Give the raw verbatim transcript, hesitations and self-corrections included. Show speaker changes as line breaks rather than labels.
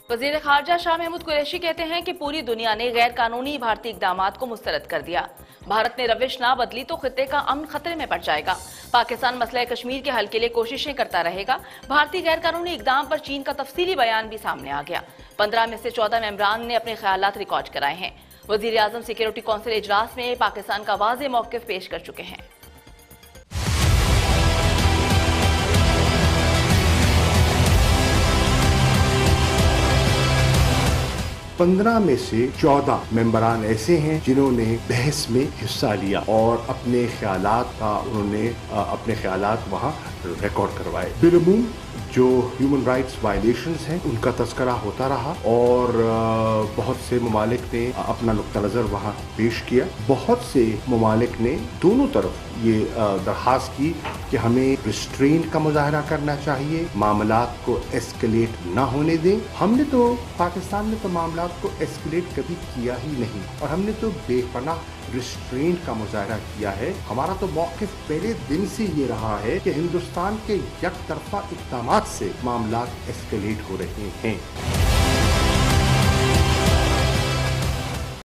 वजीर खारजा शाह महमूद कुरैशी कहते हैं कि पूरी दुनिया ने गैर कानूनी भारतीय इकदामात को मुस्तरद कर दिया। भारत ने रविश ना बदली तो खित्ते का अमन खतरे में पड़ जाएगा। पाकिस्तान मसला कश्मीर के हल के लिए कोशिशें करता रहेगा। भारतीय गैर कानूनी इकदाम पर चीन का तफसीली बयान भी सामने आ गया। पंद्रह में से चौदह मेंबरान ने अपने ख्यालात रिकॉर्ड कराए हैं। वजीर आजम सिक्योरिटी काउंसिल इजलास में पाकिस्तान का वाज़ेह मौक़िफ़ पेश कर चुके हैं।
पंद्रह में से चौदह मेंबरान ऐसे हैं जिन्होंने बहस में हिस्सा लिया और अपने ख्यालात का उन्होंने अपने ख्यालात वहाँ रिकॉर्ड करवाए। बिलमूम जो ह्यूमन राइट्स वायलेशंस हैं उनका तस्करा होता रहा और बहुत से ममालिक ने अपना नुक्ता नज़र वहाँ पेश किया। बहुत से ममालिक ने दोनों तरफ ये दरख्वास्त की कि हमें रिस्ट्रेंट का मुजाहरा करना चाहिए, मामलात को एस्केलेट ना होने दें। हमने तो पाकिस्तान ने तो मामलात को एस्केलेट कभी किया ही नहीं और हमने तो बेपनाह रिस्ट्रेंट का मुजाहरा किया है। हमारा तो मौक़िफ़ पहले दिन से ये रहा है कि हिंदुस्तान के यकतरफा इक़दामात से मामलात एस्केलेट हो रहे हैं।